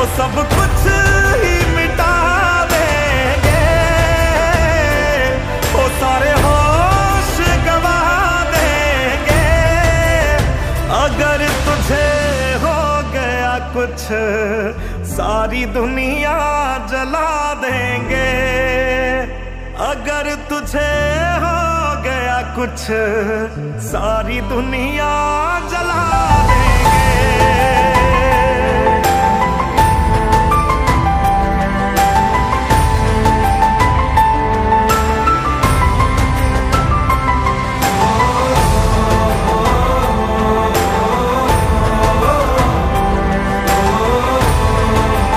वो सब कुछ ही मिटा देंगे, वो सारे होश गवा देंगे। अगर तुझे हो गया कुछ सारी दुनिया जला देंगे। अगर तुझे हो गया कुछ सारी दुनिया जला देंगे।